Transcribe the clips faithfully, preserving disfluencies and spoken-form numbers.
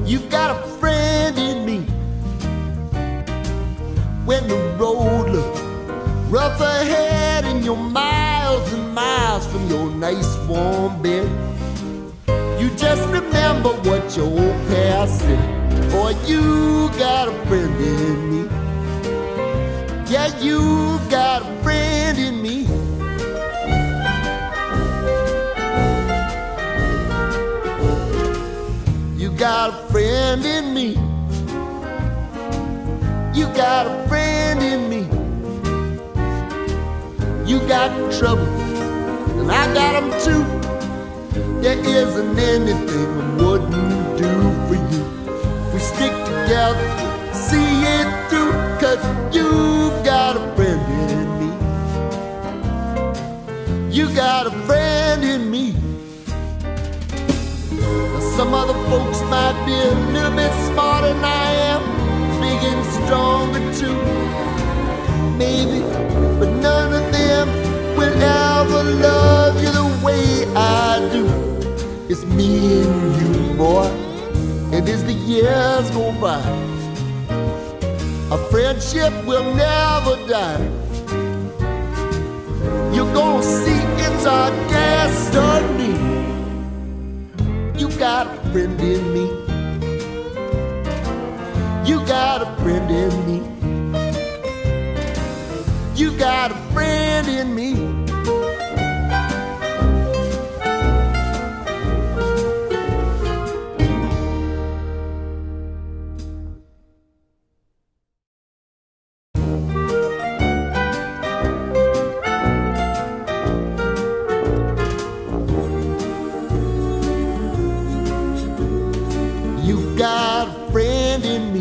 You've got a friend in me. When the road looks rough ahead and you're miles and miles from your nice warm bed, you just remember what your old past said. Boy, you got a friend in me. Yeah, you got a friend in me. You got a friend in me. You got a friend in me. You got trouble, and I got them too. There isn't anything I wouldn't do for you. If we stick together, see it through, 'cause you've got a friend in me. You got a friend in me. Now some other folks might be a little bit smarter than I am, big and stronger too, maybe, but none of them will ever love you the way I do. It's me and you, boy, and as the years go by, our friendship will never die. You're gonna see it's our destiny. You got a friend in me. You got a friend in me. You got a friend in me. You've got a friend in me.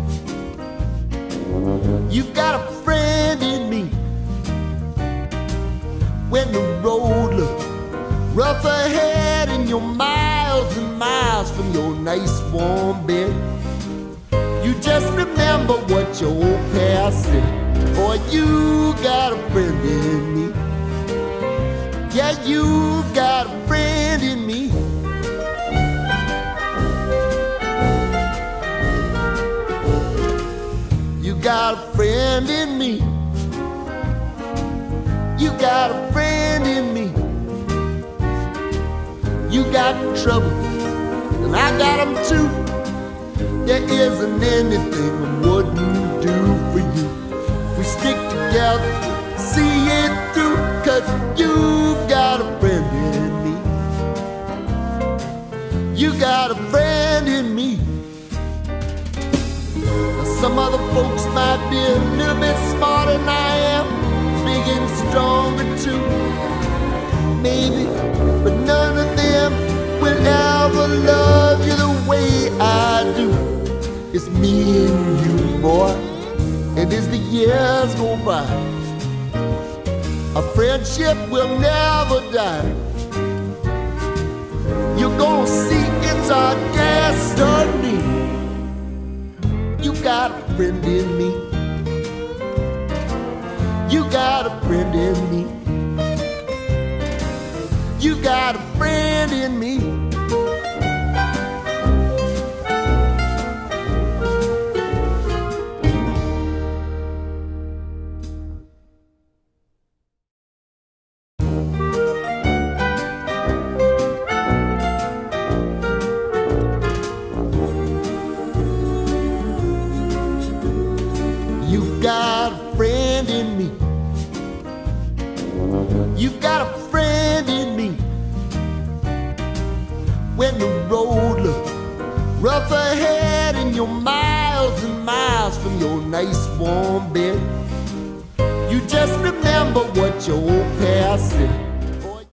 You've got a friend in me. When the road looks rough ahead and you're miles and miles from your nice warm bed, you just remember what your old past said. Boy, you got a friend in me. Yeah, you've got a friend in me. You got a friend in me. You got a friend in me. You got trouble, and I got them too. There isn't anything I wouldn't do for you. If we stick together, see it through, 'cause you've got a friend in me. You got a friend in me. Some other folks might be a little bit smarter than I am, big and stronger too, maybe, but none of them will ever love you the way I do. It's me and you, boy, and as the years go by, our friendship will never die. You're gonna see it's our destiny. You got a friend in me. You got a friend in me. You got a friend in me. You've got a friend in me. You've got a friend in me. When the road looks rough ahead and you're miles and miles from your nice warm bed, you just remember what your old past said.